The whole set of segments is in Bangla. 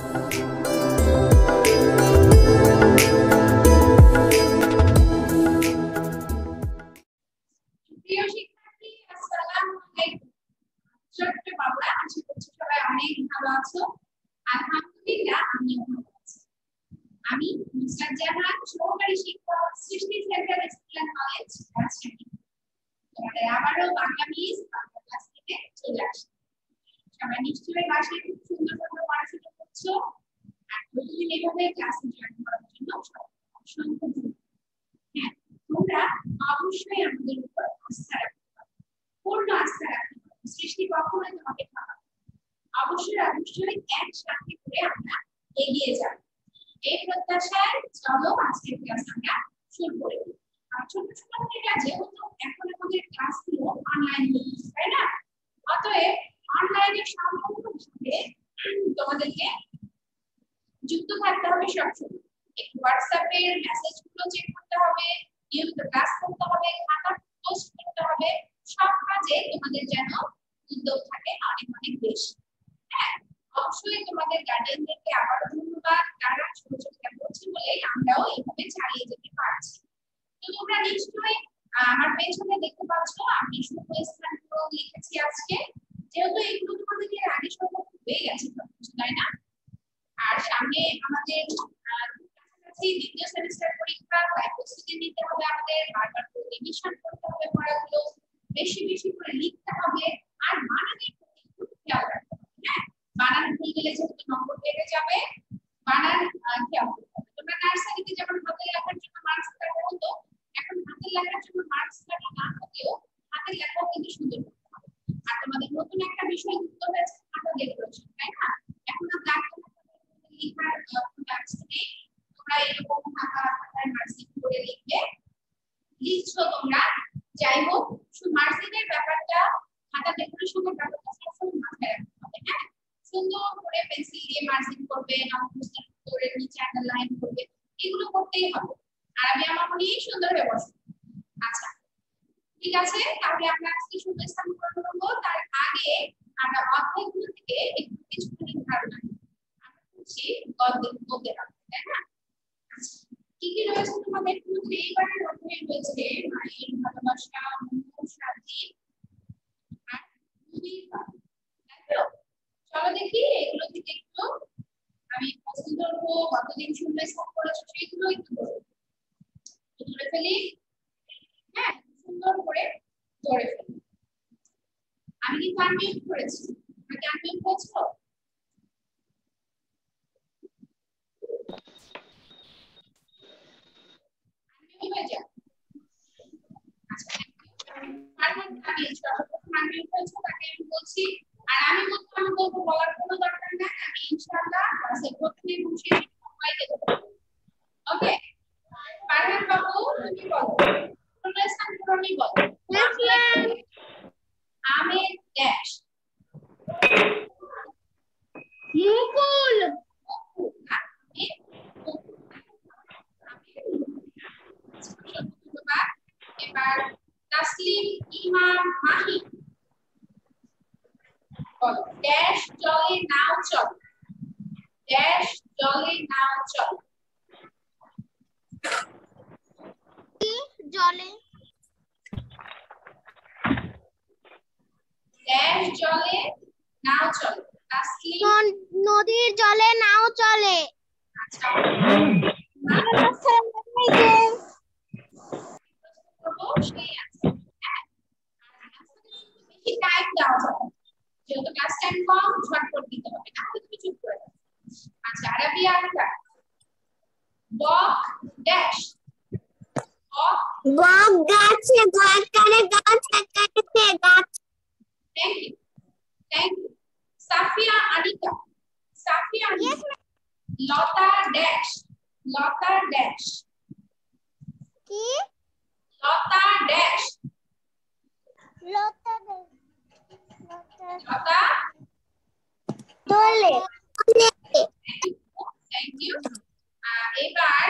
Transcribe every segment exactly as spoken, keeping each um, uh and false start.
প্রিয় শিক্ষার্থী, আসসালামু আলাইকুম। ছোট্ট বাবুরা, আশা করছি সবাই অনেক ভালো আছো। আলহামদুলিল্লাহ, আমিও ভালো আছি। আমি নুসরাত জাহান, সহকারী শিক্ষক, Srishti centre school and college, Rajshahi. তোমাদের আবারও বাংলা মিস বাংলা ক্লাস থেকে চলে আসি। সবাই নিশ্চয়ই বাসায় খুব সুন্দর করে পড়াশোনা করছো, আর প্রতিদিন এভাবে ক্লাসে জয়েন করার জন্য অসংখ্য ধন্যবাদ। হ্যাঁ, তোমরা অবশ্যই আমাদের উপর আস্থা রাখতে পারো, পূর্ণ আস্থা রাখতে পারো। সৃষ্টি কখনোই তোমাকে ঠকাবে। অবশ্যই অবশ্যই একসাথে করে আমরা এগিয়ে যাব, এই প্রত্যাশায় চলো আজকের ক্লাস আমরা শুরু করি। আর ছোট ছোট থেকে যেহেতু এখন আমাদের ক্লাসগুলো অনলাইন হচ্ছে, তাই না? অতএব অনলাইনে সম্পূর্ণভাবে তোমাদেরকে যুক্ত থাকতে হবে সবসময়। একটু হোয়াটসঅ্যাপের মেসেজগুলো চেক করতে হবে, নিয়মিত ক্লাস করতে হবে, খাতা পোস্ট করতে হবে। সব কাজে তোমাদের যেন উদ্যোগ থাকে অনেক অনেক বেশি। হ্যাঁ, অবশ্যই তোমাদের গার্ডিয়ানদেরকে আবারও ধন্যবাদ, তারা ছোট ছোট করছে বলেই আমরাও এইভাবে চালিয়ে যেতে পারছি। তো তোমরা নিশ্চয়ই আমার পেছনে দেখতে পাচ্ছ আমি শুভ স্থানগুলো লিখেছি আজকে, যেহেতু এইগুলো তোমাদেরকে আগে সম্ভব হয়ে গেছে সবকিছু, তাই না? আর সামনে আমাদের কাছাকাছি দ্বিতীয় সেমিস্টার পরীক্ষা, তাই প্রস্তুতি নিতে হবে আমাদের, বারবার করে রিভিশন করতে হবে, পড়াগুলো বেশি বেশি করে লিখতে হবে, আর বানানের প্রতি খুব খেয়াল রাখতে হবে। হ্যাঁ, বানান ভুল গেলে যেহেতু নম্বর কেটে যাবে, বানান খেয়াল করতে হবে। তোমরা নার্সারিতে যেমন হাতের লেখার জন্য মার্কস কাটা হতো, এখন হাতের লেখার জন্য মার্কস কাটা না হলেও হাতের লেখাও কিন্তু সুন্দর করতে হবে। আর তোমাদের নতুন একটা বিষয় যুক্ত হয়েছে, খাতা ডেকোরেশন, তাই না? এখন আর দাগ লেখার টাস্ক নেই, তোমরা এরকম খাতা খাতায় মার্জিন করে লিখবে, লিখছো তোমরা। যাই হোক, শুধু মার্জিনের ব্যাপারটা, খাতা ডেকোরেশনের ব্যাপারটা সবসময় মাথায় রাখতে হবে। হ্যাঁ, সুন্দর করে পেন্সিল দিয়ে মার্জিন করবে, নামগুলো করে নিচে একটা লাইন করবে, এগুলো করতেই হবে। আর আমি আমার মনে সুন্দর হয়ে বসবো। আচ্ছা, ঠিক আছে, তাহলে আমরা আজকে শুধু স্থান পূরণ করবো। তার আগে আমরা অধ্যায়গুলো থেকে একটু কিছু ধারণা গল্পের মধ্যে রাখতে, তাই না? কি কি রয়েছে তোমাদের মধ্যে? এইবারের অধ্যায়ে রয়েছে মায়ের ভালোবাসা, মধুর স্বাধীন আর নদীর পার। তাই তো? চলো দেখি এগুলো থেকে একটু আমি পছন্দ করবো, কতদিন শুনলে সব করেছো সেগুলো একটু ধরে ফেলি। হ্যাঁ, সুন্দর করে ধরে ফেলি। আমি কিন্তু আনমিউট করেছি, আমাকে আনমিউট করছো? বলছি, আর আমি বলার কোনো দরকার নাই, আমি ইনশাআল্লাহ ক্লাসের প্রথমে বসে সবাইকে দেব। ওকে, পারহান বাবু তুমি বলো, তোমরা স্থান পূরণই বলো। আমের ড্যাশ মুকুল। এবার তাসলিম ইমাম মাহি বলো, ড্যাশ জলে নাও চলে, ড্যাশ জলে নাও চলে, জলে ড্যাশ জলে নাও চলে, তাসলিম নদীর জলে নাও চলে। আচ্ছা, সেই আছে। হ্যাঁ, বেশি টাইম দেওয়া যাবে, যেহেতু ক্লাস টাইম কম, ঝটপট দিতে হবে, তাহলে তুমি চুপ করে যাবে। আচ্ছা, আরবিয়া আনসার বক ড্যাশ, বক গাছে, গয়াকারে গাছ কাটছে গাছ। Thank you, thank you. Safia Anika, Safia Anika লতা ড্যাশ, লতা ড্যাশ, কি লতা ড্যাশ, লতা লতা দলে। Thank you. এবার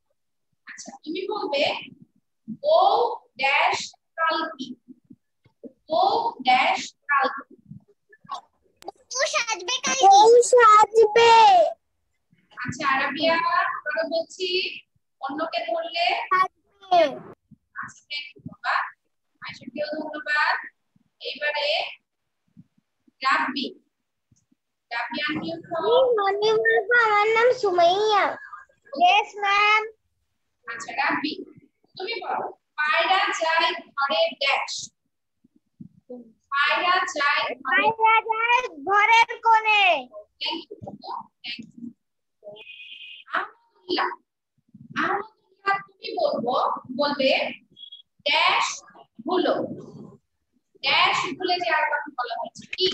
আচ্ছা, তুমি বলবে ও ড্যাশ কালকি, ও ড্যাশ কালকে ও সাজবে কালকে ও সাজবে আচ্ছা আরাবিয়া আমরা বলছি অন্যকে ধরলে সাজবে আজকে বাবা আশিকেও ধন্যবাদ এবারে রাব্বি রাব্বি আনমিউট করো মনে বলবো আমার নাম সুমাইয়া यस ম্যাম আচ্ছা রাব্বি তুমি বলো পায়রা যায় ঘরে ড্যাশ পায়রা যায় ঘরে পায়রা যায় ঘরের কোণে thank you thank you Ahmadullah Ahmadullah তুমি বলবো বলবে ড্যাশ ভুলো ড্যাশ ভুলে যাওয়ার কথা বলা হয়েছে কি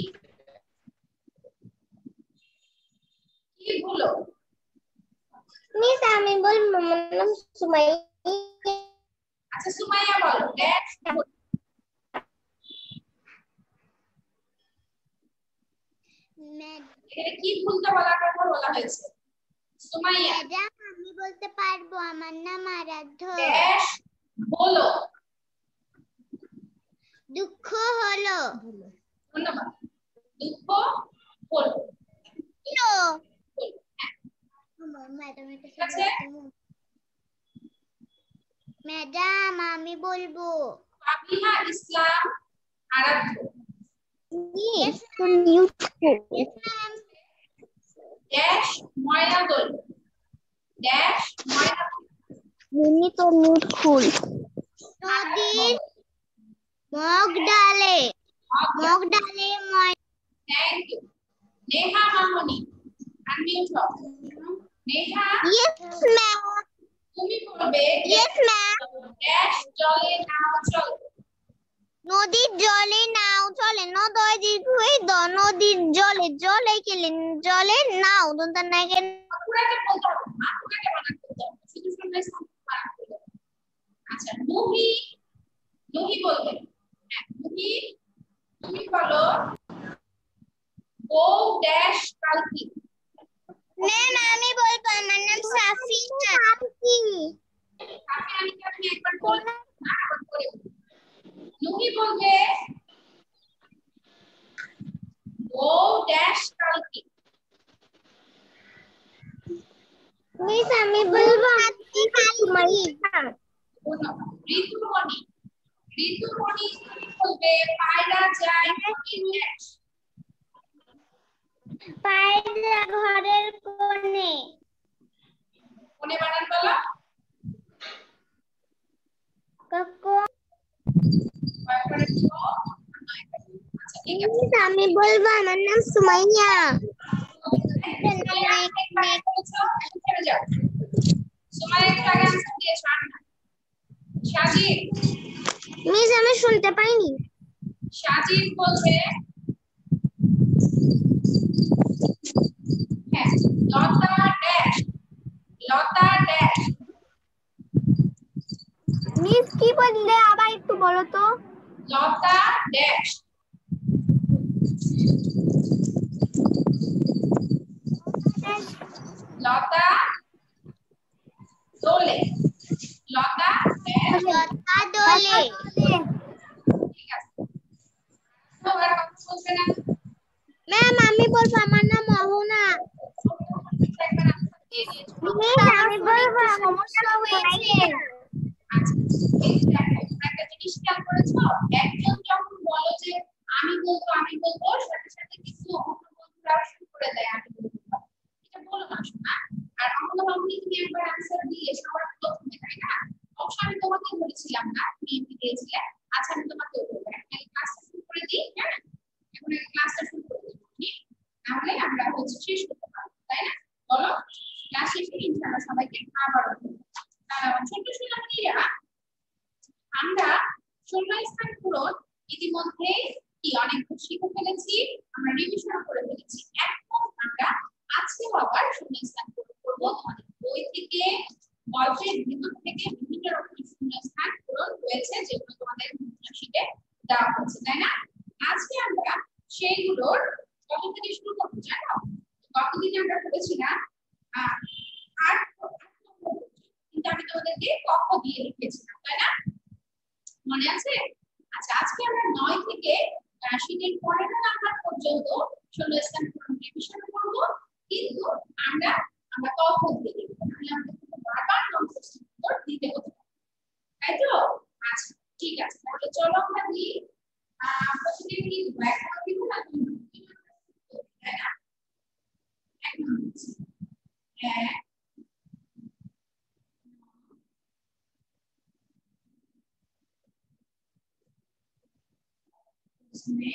কি ভুলো মিস আমি বলবো আমার নাম সুমাইয়া আচ্ছা সুমাইয়া বলো ড্যাশ এখানে কি ভুলতে বলার কথা বলা হয়েছে সুমাইয়া ম্যাডাম আমি বলতে পারবো আমার নাম আরাধ্য ড্যাশ বলো দুঃখ হলো ধন্যবাদ দুঃখ হলো ম্যাডাম আমি বলবো ফাবিহা ইসলাম আরাধ্য ড্যাশ ময়নাদল ড্যাশ ময়নাদল মিনি তো মিট ফুল নদীর মগ ডালে মগ ডালে ময় থ্যাংক ইউ নেহা মামনি আনমিউট হও নেহা ইয়েস ম্যাম তুমি বলবে ইয়েস ম্যাম ড্যাশ জলে নাও চলে নদীর জলে নাও চলে নদয় দীর্ঘই দ নদীর জলে জলে গেলে জলে নাও দন্তা নাগে পুরাটা বলতে হবে না পুরাটা বানান করতে হবে শুধু শুনলে বানান করতে হবে আচ্ছা নুহি নুহি বলবে হ্যাঁ নুহি তুমি বলো ও ড্যাশ কালকি ম্যাম আমি বলবো আমার নাম সাফিনা সাফি তাকে আমি আপনি একবার বলবেন আবার করে নুহি বলবে ও ড্যাশ কালকি মিস আমি বলবো আপনি কালকি ঋতুমণি ঋতুমণি বলবে পায়রা যায় ড্যাশ পায়রা ঘরের কোণে কোণে বানান বলো আমি বলবো আমার নাম সুমাইয়া মিস আমি শুনতে পাইনি সাজিদ বলবে হ্যাঁ লতা ড্যাশ লতা ড্যাশ মিস কি বললে আবার একটু বলো তো লতা ড্যাশ লতা দোলে লতা ড্যাশ লতা দোলে ঠিক আছে তো আর কথা বলবে না ম্যাম আমি বলবো আমার নাম মোহনা আমি বলবো সমস্যা হয়েছে একটা জিনিস খেয়াল করেছো একজন যখন বলো যে আমি বলবো আমি বলবো সাথে সাথে কিছু অন্য বন্ধুরা শুরু করে দেয় আমি বলবো এটা বলো না শোনা আর আমরা ভাবনি তুমি একবার आंसर দিয়ে সবার প্রথমে তাই না অবশ্য আমি তোমাকে বলেছিলাম না তুমি এমপি দিয়েছিলে আচ্ছা আমি তোমাকে বলবো এখন ক্লাসটা শুরু করে দিই হ্যাঁ এখন ক্লাসটা শুরু করে দিই তাহলে আমরা হচ্ছে শেষ করতে পারবো তাই না বলো ক্লাস শেষে ইনশাআল্লাহ সবাইকে আবার ছোট সোনামণিরা আমরা শূন্যস্থান পূরণ ইতিমধ্যে কি অনেক শিখে ফেলেছি আমরা রিভিশন করে ফেলেছি এখন আমরা আজকে আবার শূন্যস্থান পূরণ করব তোমাদের বই থেকে গল্পের ভিতর থেকে বিভিন্ন রকমের শূন্যস্থান পূরণ রয়েছে যেগুলো তোমাদের শিখে দেওয়া হচ্ছে তাই না আজকে আমরা সেইগুলোর কত থেকে শুরু করব জানো গতদিন আমরা করেছিলাম আট কিন্তু আমি তোমাদেরকে কক্ষ দিয়ে লিখেছিলাম তাই না মনে আছে আচ্ছা আজকে আমরা নয় থেকে শীতের পনেরো নাম্বার পর্যন্ত শূন্যস্থান পূরণ রিভিশন করব, কিন্তু আমরা আমরা কখন থেকে তাহলে আমাদের বারবার নন কোশ্চেন উত্তর দিতে হতে পারে, তাই তো? আচ্ছা ঠিক আছে, তাহলে চলো আমরা দিই। প্রথমে কি ব্যাক করে দিব না, তাই না? এক নম্বর এক প্রশ্নে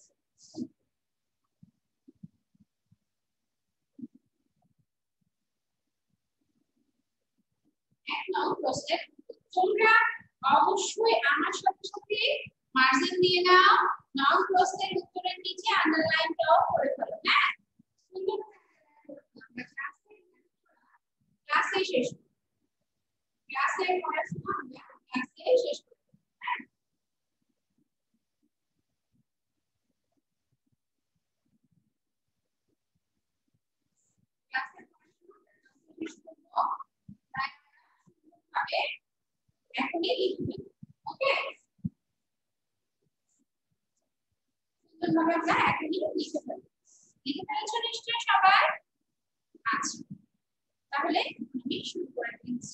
এক নম্বর প্রশ্নের তোমরা অবশ্যই আমার সাথে সাথে মার্জিন দিয়ে নাও, নাও প্রশ্নের উত্তরের নিচে আন্ডারলাইনটাও করে ফেলো। হ্যাঁ, সুন্দর ক্লাসে শেষ ক্লাসে পড়াশোনা আমরা ক্লাসে শেষ করব। ক্লাসে পড়াশোনা শেষ করব, তাই সুন্দরভাবে এখনই লিখবে। ওকে, সুন্দরভাবে আমরা এখনই লিখে ফেলব। লিখে ফেলেছো নিশ্চয়ই সবাই? আচ্ছা, তাহলে আমি শুরু করে দিচ্ছি।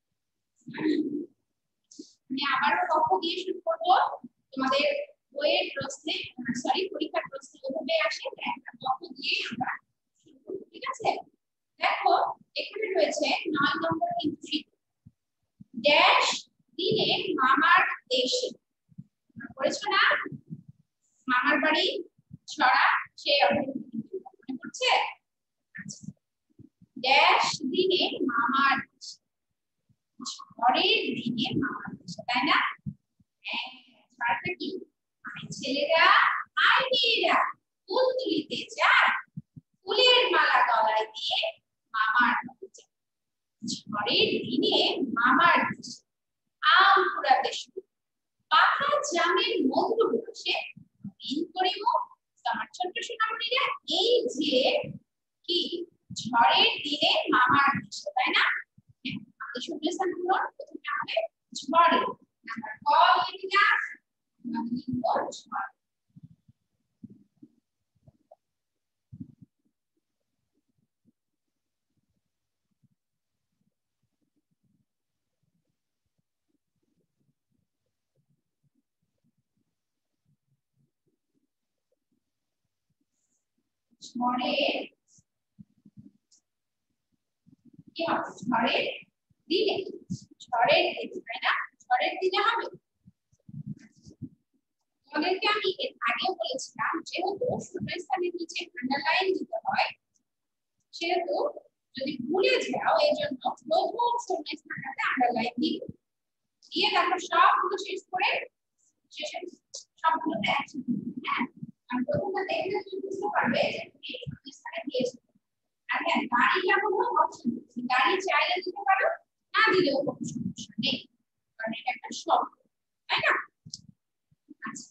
আমি আবারও কক্ষ দিয়ে শুরু করব। তোমাদের বইয়ের প্রশ্নে সরি পরীক্ষার প্রশ্নে ওভাবে আসে, একটা কক্ষ দিয়ে আমরা শুরু করব, ঠিক আছে? দেখো এখানে রয়েছে নয় নম্বর এন্ট্রি, ড্যাশ দিনে মামার দেশে। পড়েছো না? মামার বাড়ি ছড়া সে মনে পড়ছে? ড্যাশ দিনে মামার দেশে, ঝড়ের দিনে মামার দেশে, তাই না? হ্যাঁ, ঝড়টা কি? আয় ছেলেরা আয় মেয়েরা ফুল তুলিতে যায়, ফুলের মালা গলায় দিয়ে মামার বাড়ি যায়। ঝড়ের দিনে মামার দেশে আম কুড়াতে শুরু, পাকা জামের মধুর রসে দিন করিব। আমার ছোট্ট সোনামণিরা, এই যে কি ঝড়ের দিনে মামার দেশে, তাই না? আমাদের শূন্যস্থান পূরণ প্রথমে হবে ঝড়ে, আমরা ক লিখলাম, আমরা লিখব ঝড়। ঝড়ের কি হবে? ঝড়ের দিনে, ঝড়ের দিনে, তাই না? ঝড়ের দিনে হবে। তোমাদেরকে আমি এর আগেও বলেছিলাম যেহেতু শূন্যস্থানের নিচে আন্ডারলাইন দিতে হয়, সেহেতু যদি ভুলে যাও এই জন্য প্রথম শূন্যস্থানটাতে আন্ডারলাইন দিই, দিয়ে তারপর সবগুলো শেষ করে শেষে সবগুলোতে একসাথে। হ্যাঁ, আর প্রথমটা দেখলে তুমি বুঝতে পারবে যে তুমি শূন্যস্থানে দিয়েছো। আর হ্যাঁ, গাড়ি কেমন অপশন, গাড়ি চাইলে দিতে পারো, না দিলেও কোনো সমস্যা নেই, কারণ এটা একটা শব্দ, তাই না? আচ্ছা,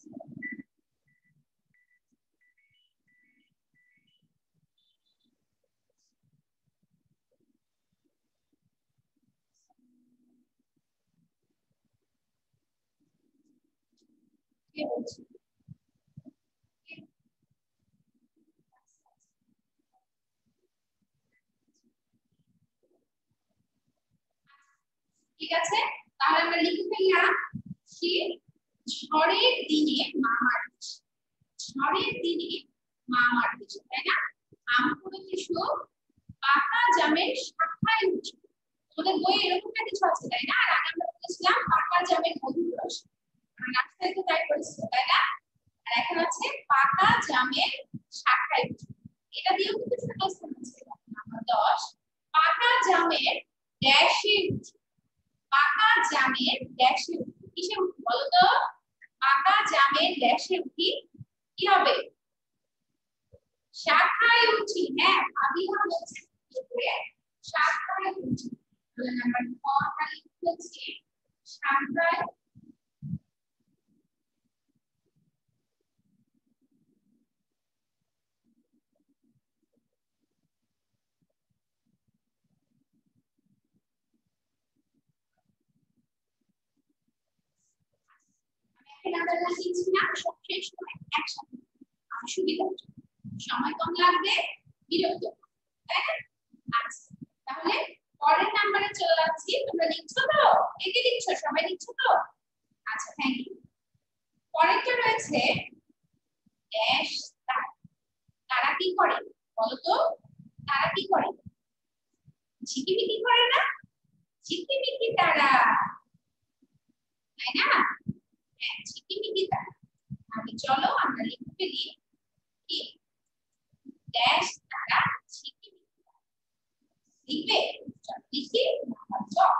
কে বলছে? ঠিক আছে, তাহলে আমরা লিখে ফেললাম কি ঝড়ের দিনে মামার দেশে, ঝড়ের দিনে মামার দেশে, তাই না? আম কুড়াতে শুরু, পাকা জামের শাখায় উঠে। তোমাদের বইয়ে এরকম একটা কিছু আছে, তাই না? আর আগে আমরা বলেছিলাম পাকা জামের মধুর রস, আমরা নার্সারি তো তাই করেছিল, তাই না? আর এখন আছে পাকা জামের শাখায় উঠে, এটা দিয়েও কিন্তু শূন্যস্থান আছে। নাম্বার দশ, পাকা জামের ড্যাশে উঠে, পাকা জামের ড্যাশে উঠি, কিসে উঠি বলো তো? পাকা জামের ড্যাশে উঠি, কি হবে? শাখায় উঠি। হ্যাঁ, ভাবিও বলছে শাখায় উঠি, তাহলে নাম্বার ক টা লিখছি শাখায়। এখন আমরা লিখছি না সব শেষ সময় একসাথে আমি সুবিধা সময় কম লাগবে বিরক্ত তাই না আচ্ছা তাহলে পরের নাম্বারে চলে যাচ্ছি তোমরা লিখছো তো একে লিখছো সবাই লিখছো তো আচ্ছা থ্যাংক ইউ পরেরটা রয়েছে ড্যাশ তারা তারা কি করে বলো তো তারা কি করে ঝিকিমিকি করে না ঝিকিমিকি তারা তাই না হ্যাঁ ঝিকিমিকি তারা আগে চলো আমরা লিখে ফেলি কি ড্যাশ তারা ঝিকিমিকি লিখবে চলো লিখি নাম্বার চ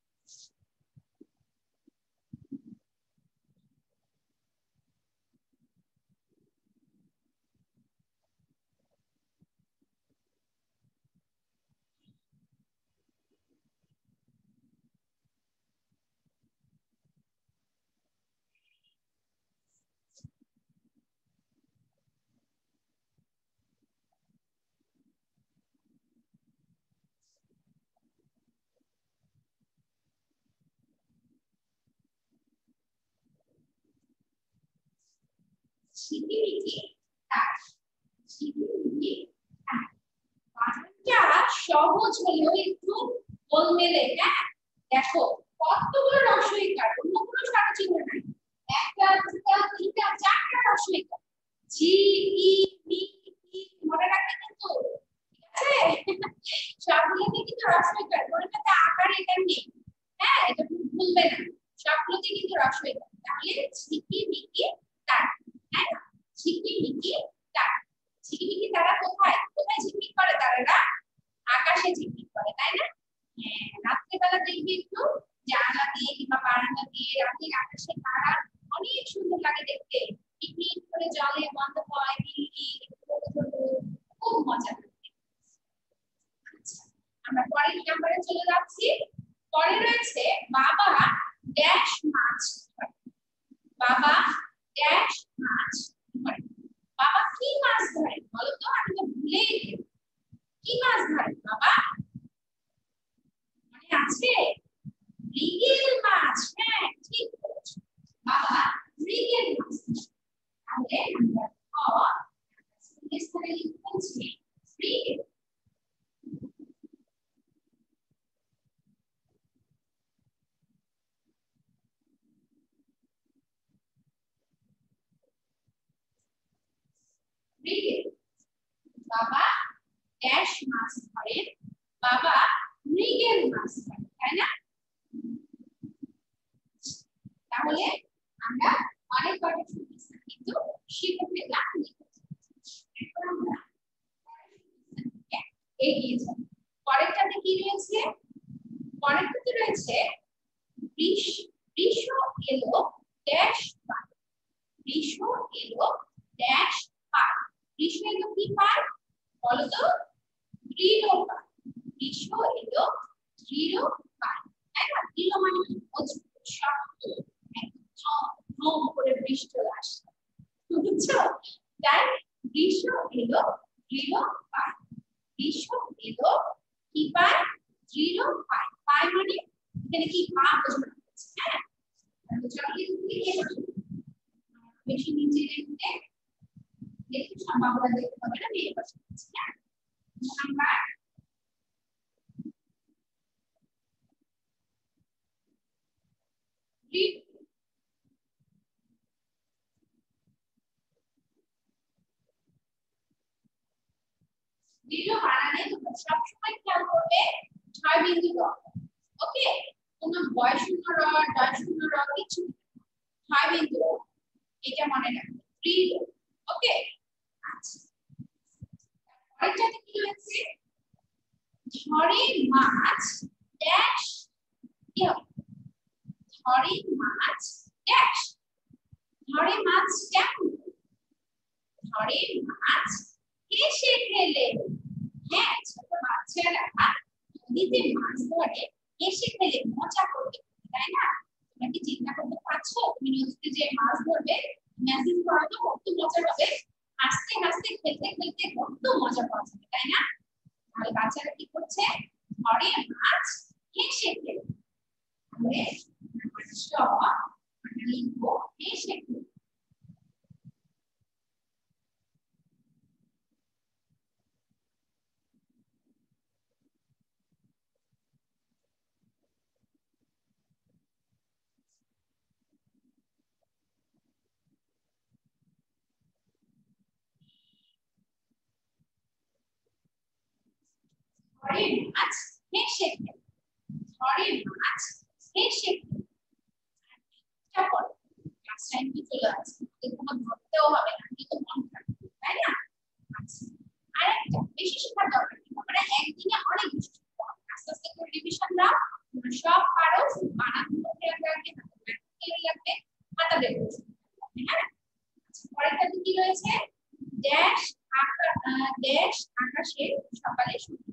ঝিকিমিকি তারা ঝিকিমিকি তারা বানানটা সহজ হলেও একটু গোলমেলে হ্যাঁ দেখো কতগুলো রসইকার অন্য কোনো স্বরচিহ্ন নাই একটা দুটা তিনটা চারটা রসইকার জি ই মি ই মনে রাখবে কিন্তু ঠিক আছে সবগুলোতে কিন্তু রসইকার কোনটাতে আকার এটা নেই হ্যাঁ এটা ভুলবে না সবগুলোতে কিন্তু রসইকার তাহলে ঝিকিমিকি তারা হ্যাঁ ঝিকিমিকি তারা ঝিকিমিকি তারা কোথায় কোথায় ঝিকমিক করে তারারা আকাশে ঝিকমিক করে তাই না হ্যাঁ রাত্রেবেলা দেখবি একটু জানালা দিয়ে কিংবা বারান্দা দিয়ে রাতে আকাশে তারা অনেক সুন্দর লাগে দেখতে পিকনিক করে জলে বন্ধ হয় বিল্লি খুব মজা লাগে আচ্ছা আমরা পরের নাম্বারে চলে যাচ্ছি পরে রয়েছে বাবা ড্যাশ মাছ ধরে বাবা ড্যাশ মাছ ধরে বাবা কি মাছ ধরে বলো তো আমি তো ভুলেই গেছি কি মাছ ধরে বাবা মনে আছে মৃগেল মাছ হ্যাঁ ঠিক বলেছো বাবা মৃগেল মাছ তাহলে আমরা ক স্থানে লিখছি মৃগেল মৃগেল বাবা ড্যাশ মাছ ধরে বাবা মৃগেল মাছ ধরে তাই না তাহলে আমরা অনেক কটা শূন্যস্থান কিন্তু শিখে ফেললাম এখন আমরা এগিয়ে যাব পরেরটাতে কি রয়েছে পরেরটাতে রয়েছে বৃষ বৃষ এলো ড্যাশ পায় বৃষ এলো ড্যাশ পায় বৃষ এলো কি পায় বলো তো দৃঢ় পায় বৃষ এলো দৃঢ় পায় তাই না দৃঢ় মানে মজবুত শক্ত একদম করে বৃষ্টি আসে বুঝছো তাই বৃষ এলো দৃঢ় পায় বৃষ এলো কি পায় দৃঢ় পায় পায় মানে এখানে কি পা বোঝানো হচ্ছে হ্যাঁ চলো লিখে বেশি নিচে লিখতে দেখতে সম্ভাবনা দেখতে হবে না মেয়ে পাশে হ্যাঁ আমরা দ্বিতীয় বানানে তোমরা সব সময় খেয়াল করবে ছয় বিন্দু র ওকে কোনো বয় শূন্য র ডয় শূন্য র কিছু ছয় বিন্দু র এটা মনে রাখবে দৃঢ় ওকে আচ্ছা আরেকটাতে কি হচ্ছে ঝড়ে মাছ ড্যাশ কি হবে ঝড়ে মাছ ড্যাশ ঝড়ে মাছ কেমন ঝড়ে মাছ এসে ফেলে হ্যাঁ ছোট বাচ্চারা নদীতে মাছ ধরে এসে ফেলে মজা করবে তাই না তোমরা কি চিন্তা করতে পারছো তুমি নদীতে যে মাছ ধরবে ইমাজিন করো তো কত মজা হবে হাসতে হাসতে খেলতে খেলতে কত মজা পাওয়া যাবে তাই না তাহলে বাচ্চারা কি করছে ঝড়ে মাছ এসে ফেলে তাহলে লিখবো এসে ঝড়ে মাছ হেসে খেলে ঝড়ে মাছ হেসে খেলে এটা পড়ো ক্লাস টাইম কি চলে আসছে কোনো ধরতেও হবে না কিন্তু মন থাকবে তাই না আচ্ছা আরেকটা বেশি শেখার দরকার নেই আমরা একদিনে অনেক কিছু শিখতে হবে আস্তে আস্তে করে রিভিশন দাও তোমরা সব পারো বানানগুলো খেয়াল রাখবে খেয়াল রাখবে মাথা বের করবে হ্যাঁ আচ্ছা পরেরটা কি রয়েছে ড্যাশ ড্যাশ আকাশে সকালে সূর্য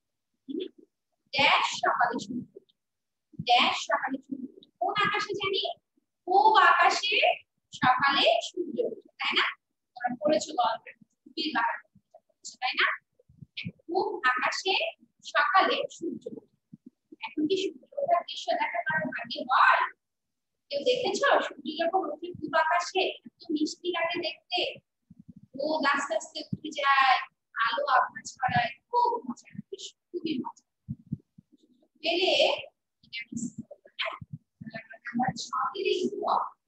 ড্যাশ সকালে সূর্য ড্যাশ সকালে সূর্য কোন আকাশে জানি পূব আকাশে সকালে সূর্য তাই না তোমরা পড়েছো গল্পে খুবই ভালো তাই না পূব আকাশে সকালে সূর্য এখন কি সূর্য ওঠার দৃশ্য দেখার কারণ ভাগ্যে হয় কেউ দেখেছো সূর্য যখন ওঠে পূব আকাশে এত মিষ্টি লাগে দেখতে ও আস্তে আস্তে উঠে যায় আলো আভাস ছড়ায় খুব মজা লাগে খুবই মজা পেলে এটা মিস করবে না আমরা ছকে লিখব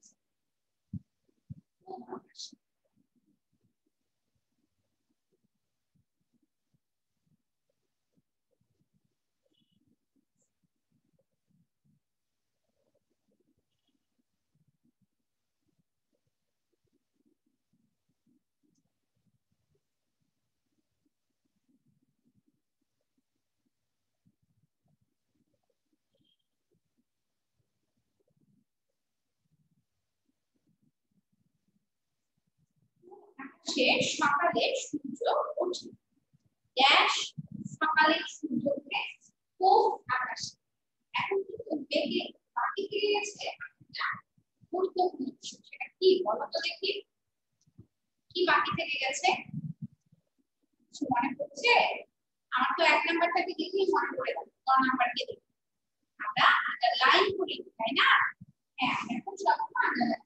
পূব আকাশে সে সকালে সূর্য ওঠে ড্যাশ সকালে সূর্য ওঠে পূব আকাশে এখন কিন্তু বেগে বাকি থেকে গেছে একটা গুরুত্বপূর্ণ বিষয় সেটা কি বলো তো দেখি কি বাকি থেকে গেছে কিছু মনে পড়ছে আমার তো এক নাম্বারটাকে দেখেই মনে পড়ে গেল ক নাম্বারকে দেখি আমরা আন্ডারলাইন করি তাই না হ্যাঁ এখন সবসময় আন্ডারলাইন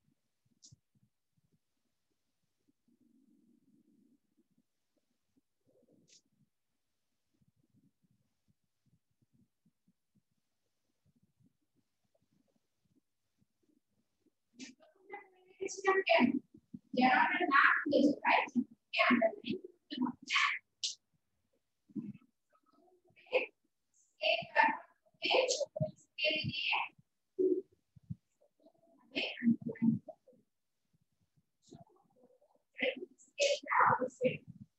কেন যেন আমরা না ভুলে যাই তাই আন্ডারলাইন করতে হবে স্কেল করে ছোট স্কেল দিয়ে আন্ডারলাইন স্কেলটা অবশ্যই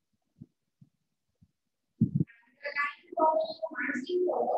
আন্ডারলাইন করো মার্জিং করো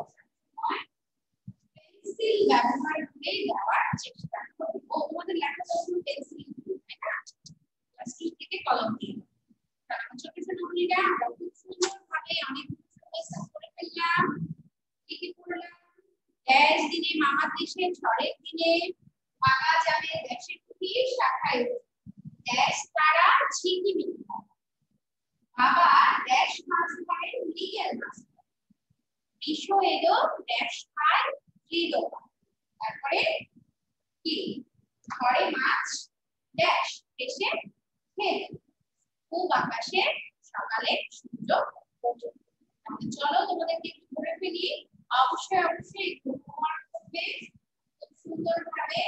পেন্সিল ব্যবহার করে দেওয়ার চেষ্টা করো তোমাদের লেখা তখন পেন্সিল তাই না প্লাস্টিক থেকে কলম দিয়ে তারপর ছোট ছোট গুলিটা আমরা খুব সুন্দর ভাবে অনেক এক্সারসাইজ করে ফেললাম কি কি করলাম ড্যাশ দিনে মামার দেশে ঝড়ের দিনে পাকা যাবে দেশে খুবই শাখায় ড্যাশ তারা ঝিকিমিকি বাবা ড্যাশ মাছ খায় মৃগেল মাছ বিশ্ব এলো ড্যাশ খায় মৃগেল তারপরে কি ঘরে মাছ ড্যাশ এসে খেলে পূব আকাশে সকালে সূর্য ওঠে তাহলে চলো তোমাদেরকে একটু করে ফেলি অবশ্যই অবশ্যই একটু হোমওয়ার্ক করবে খুব সুন্দর ভাবে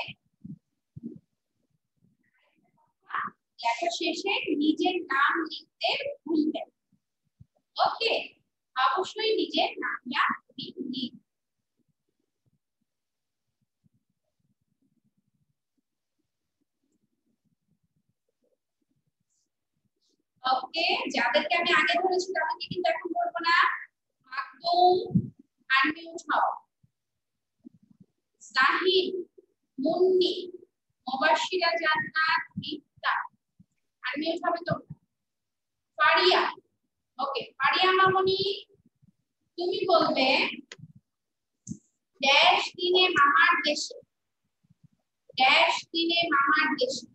লেখা শেষে নিজের নাম লিখতে ভুলবেন ওকে অবশ্যই নিজের নামটা লিখবে ওকে যাদেরকে আমি আগে ধরেছি তাদেরকে কিন্তু এখন বলবো না মাকদুম আনমিউট হও সাহিদ মুন্নি মুবাশশিরা জান্নাত ইফতা আনমিউট হবে তো ফারিয়া ওকে ফারিয়া মামনি তুমি বলবে ড্যাশ দিনে মামার দেশে ড্যাশ দিনে মামার দেশে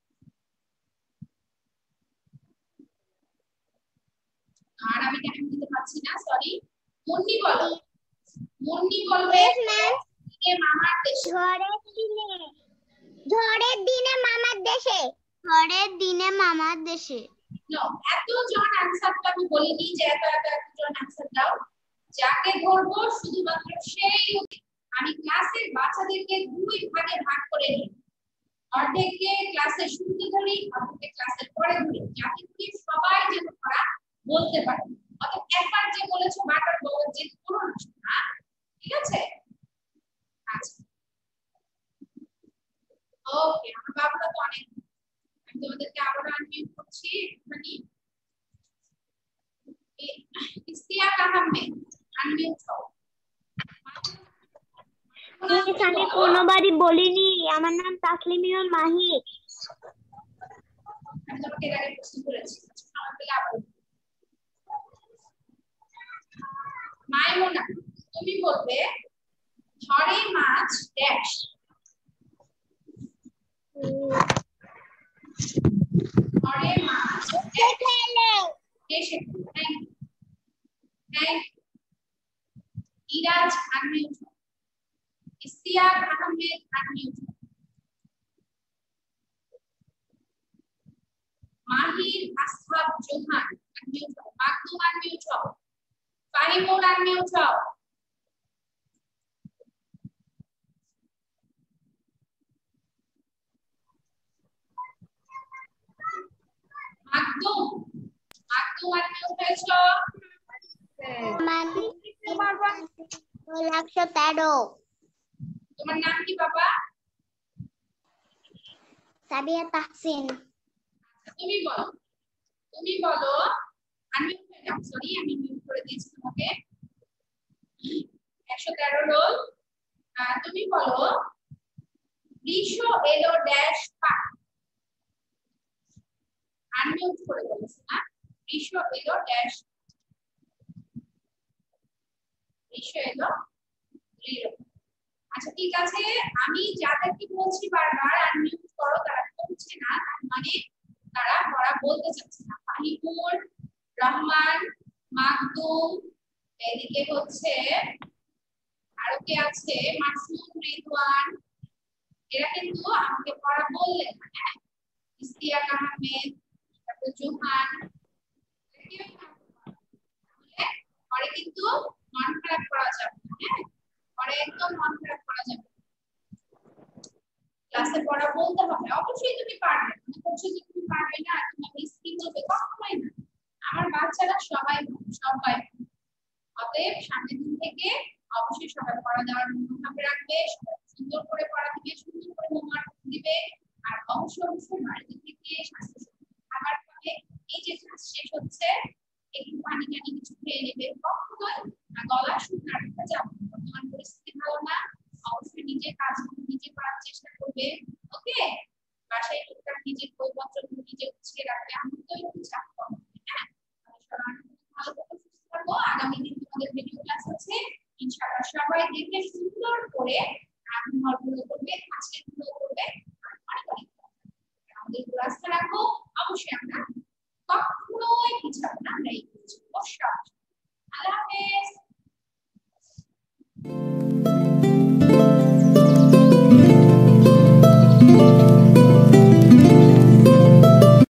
আর আমি টাইম দিতে পারছি না সরি মুন্নি বলো মুন্নি বলবে দিনে মামার দেশে ঝড়ের দিনে ঝড়ের দিনে মামার দেশে ঝড়ের দিনে মামার দেশে নো এতজন অ্যানসারটা আমি বলিনি যে এত এত এতজন অ্যানসার দাও যাকে ধরবো শুধুমাত্র সেই আমি ক্লাসের বাচ্চাদেরকে দুই ভাগে ভাগ করে নিই অর্ধেককে ক্লাসের শুরুতে ধরি অর্ধেককে ক্লাসের পরে ধরি যাতে করে সবাই যেন তারা বলতে পারে অর্থাৎ একবার যে বলেছো বারবার বলার যে করো না, ঠিক আছে? আচ্ছা ওকে, আমার বাবুরা তো অনেক, আমি তোমাদেরকে আবার আনমিউট করছি একটুখানি। ইস্তিয়াক আহমেদ আনমিউট হও। আমি কোনোবারই বলিনি আমার নাম তাসলিমিউল মাহি। আমি তোমাকে এর আগে প্রশ্ন করেছি, আমার পেলে আবার মাইমুনা তুমি বলবে ঝড়ে মাছ ড্যাশ। ঝড়ে মাছ কে শেখে? Iraj unmute, Istiak Ahmed unmute, Mahir Ashab Johan unmute, Makhdum unmute, Fahimur unmute, Makhdum Makhdum unmute হয়েছো? একশো তেরো। তোমার নাম কি বাবা? সাবিয়া তাহসিন। তুমি বলো, তুমি বলো আমি সরি আমি মিউট করে দিয়েছি তোমাকে। একশো তেরো রোল। তুমি বলো বৃষ এলো ড্যাশ পাক। আনমিউট করে বলেছো না? বৃষ এলো ড্যাশ, বৃষ এলো রিল। আচ্ছা ঠিক আছে, আমি যাদেরকে বলছি বারবার আনমিউট করো তারা বলছে না, তার মানে তারা পড়া বলতে চাচ্ছে না। ফাহিমুর রহমান, মাকদুম, এদিকে হচ্ছে আরো কে আছে, মাসুম, রিদওয়ান, এরা কিন্তু আমাকে পড়া বললেন না। হ্যাঁ, ইস্তিয়াক আহমেদ, তারপর জোহান, পরে কিন্তু মন খারাপ করা যাবে না। হ্যাঁ, পরে একদম মন খারাপ করা যাবে, ক্লাসে পড়া বলতে হবে। অবশ্যই তুমি পারবে, তুমি বলছো যে তুমি পারবে না, তুমি স্কিল হবে, কখনোই না। আমার বাচ্চারা সবাই সবাই অতএব সামনের দিন থেকে অবশ্যই সবাই পড়া দেওয়ার মনোভাব রাখবে, সবাই সুন্দর করে পড়া দিবে, সুন্দর করে হোমওয়ার্ক দিবে, আর অবশ্যই অবশ্যই বাড়িতে থেকে স্বাস্থ্য খাবার খাবে। এই যে ক্লাস শেষ হচ্ছে একটু পানি টানি কিছু খেয়ে নেবে, কখনোই গলা শুকনো রাখতে যাবে। বর্তমান পরিস্থিতি ভালো না, অবশ্যই নিজের কাজগুলো নিজে করার চেষ্টা করবে। ওকে, বাসায় টুকটাক নিজের বইপত্র নিজে গুছিয়ে রাখবে, আমি তো একটু চাপ কম। হ্যাঁ, ভালো করে সুস্থ থাকবো। আগামী দিন তোমাদের ভিডিও ক্লাস আছে, ইনশাআল্লাহ সবাই দেখে সুন্দর করে হোমওয়ার্কগুলো করবে, আজকের গুলো করবে, অনেক অনেক আমাদের ক্লাসটা রাখবো। অবশ্যই আমরা কখনোই পিছাবো না, আমরা এই করছি। আল্লাহ হাফেজ।